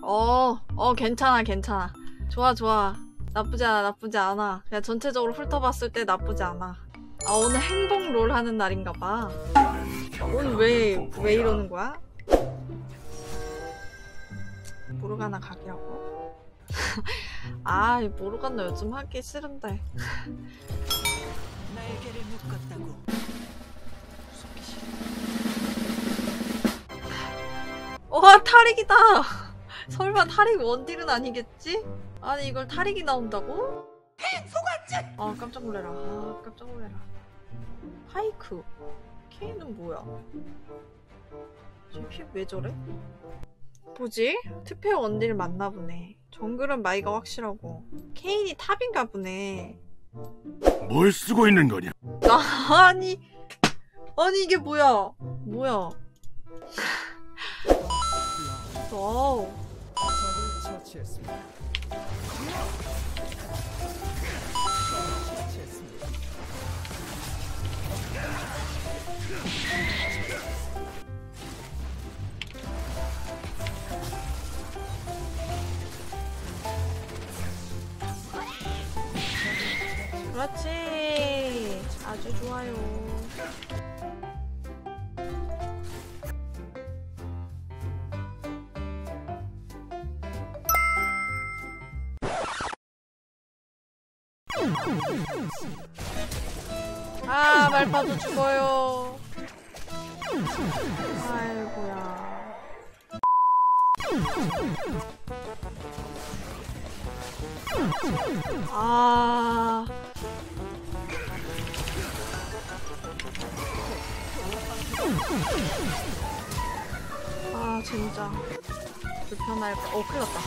괜찮아, 괜찮아. 좋아, 좋아. 나쁘지 않아, 나쁘지 않아. 그냥 전체적으로 훑어봤을 때 나쁘지 않아. 아, 오늘 행복 롤 하는 날인가봐. 오늘 왜 이러는 거야? 모르가나 각이라고? 아, 모르가나 요즘 하기 싫은데. 날개를 묶었다고. 와, 탈익이다! 설마 탈익 원딜은 아니겠지? 아니, 이걸 탈익이 나온다고? 소관증! 아, 깜짝 놀래라. 아, 깜짝 놀래라. 파이크. 케인은 뭐야? 쟤 피 왜 저래? 뭐지? 특패 원딜 맞나 보네. 정글은 마이가 확실하고. 케인이 탑인가 보네. 뭘 쓰고 있는 거냐? 아니 이게 뭐야? 뭐야? 와우. 적을 처치했습니다. 처치했습니다. 그렇지. 아주 좋아요. 아, 말파도 죽어요. 아이고야. 아. 아, 진짜. 불편할까. 큰일 났다.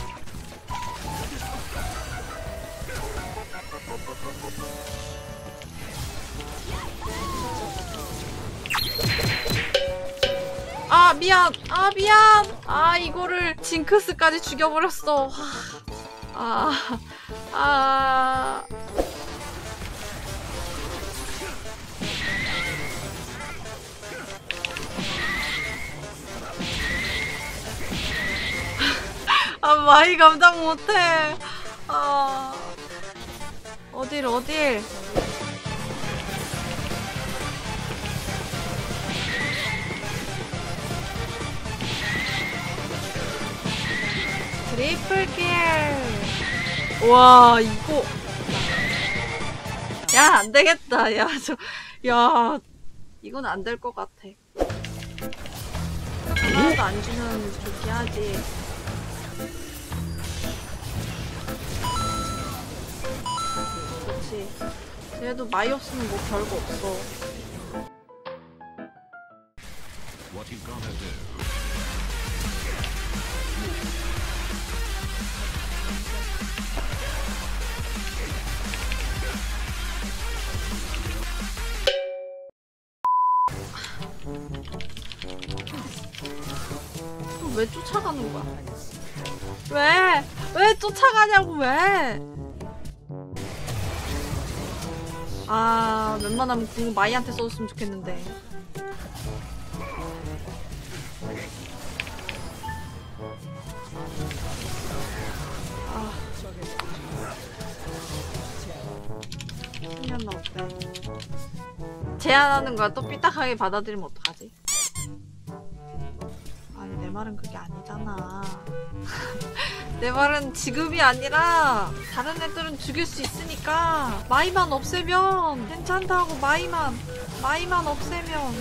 아, 미안. 아, 미안. 아, 이거를 징크스까지 죽여버렸어. 아. 아, 마이 감당 못해. 아. 어딜. 트리플 킬. 와, 이거. 야, 안 되겠다. 야, 이건 안 될 것 같아. 하나도 안 주면 좋게 하지. 그렇지. 그래도 마이 없으면 뭐 별거 없어. What you gonna do? 왜 쫓아가는 거야? 왜 쫓아가냐고, 왜? 아, 웬만하면 궁 마이한테 써줬으면 좋겠는데. 아. 생겼나 어때? 제안하는 거야. 또 삐딱하게 받아들이면 어떡하지? 아니, 내 말은 그게 아니잖아. 내 말은 지금이 아니라 다른 애들은 죽일 수 있으니까 마이만 없애면 괜찮다고. 마이만 없애면.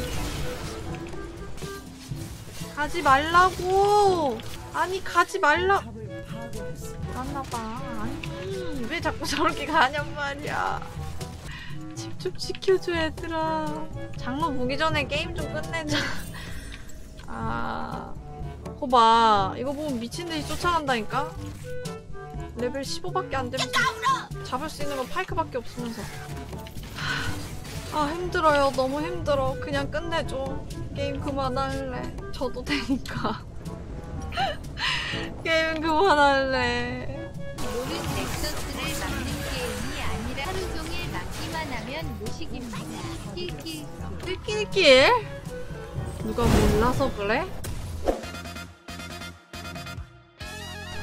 가지 말라고. 아니, 가지 말라. 그랬나봐. 아니, 왜 자꾸 저렇게 가냔 말이야. 집 좀 지켜줘, 얘들아. 장로 보기 전에 게임 좀 끝내자. 아, 그거 봐. 이거 보면 미친듯이 쫓아간다니까? 레벨 15밖에 안 되면서 잡을 수 있는 건 파이크밖에 없으면서. 아, 힘들어요. 너무 힘들어. 그냥 끝내줘. 게임 그만할래. 져도 되니까. 게임 그만할래. 롤은 넥서스를 막는 게임이 아니라 하루 종일 막기만 하면 모식입니다. 낄낄낄? 누가 몰라서 그래?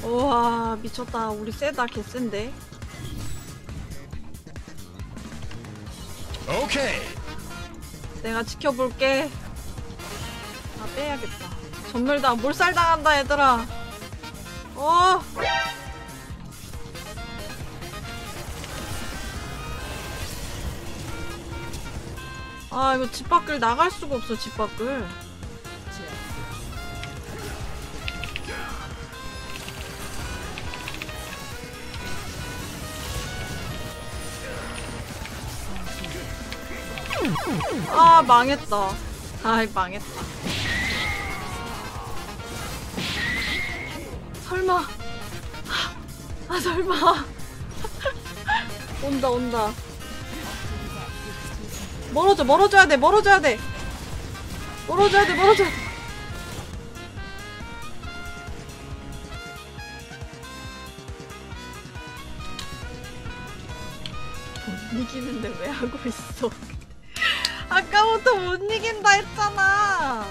우와 미쳤다. 우리 세다. 개센데. 오케이. 내가 지켜볼게. 아 빼야겠다. 전멸당 몰살당한다 얘들아. 아 이거 집 밖을 나갈 수가 없어. 집 밖을. 아 망했다. 아이 망했다. 설마. 아 설마. 온다 온다. 멀어져야 돼. 멀어져야 돼. 못 이기는데 왜 하고 있어? 아까부터 못 이긴다 했잖아.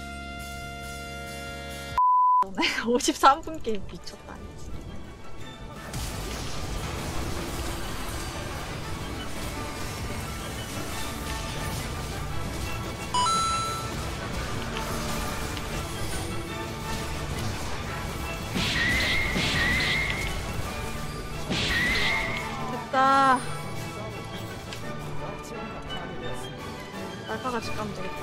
53분 게임 미쳤다. 됐다. 날파같이 까면 되겠다.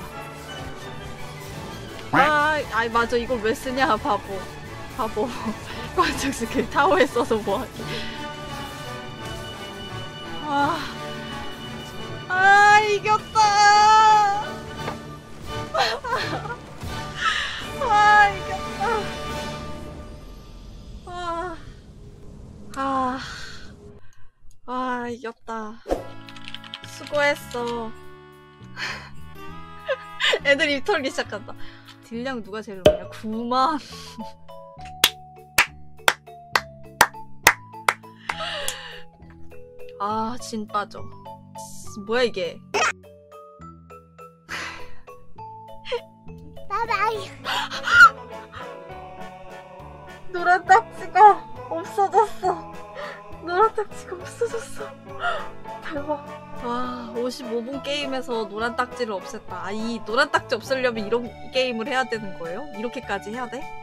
아이 맞아. 이걸 왜 쓰냐 바보. 깜짝 스킬 타워에 써서 뭐하지. 이겼다. 이겼다. 이겼다. 수고했어. 애들 입 털기 시작한다. 딜량 누가 제일 높냐? 9만. 진 빠져. 뭐야 이게? 노란 딱지가 없어졌어. 대박. 55분 게임에서 노란 딱지를 없앴다. 이 노란 딱지 없애려면 이런 게임을 해야 되는 거예요? 이렇게까지 해야 돼?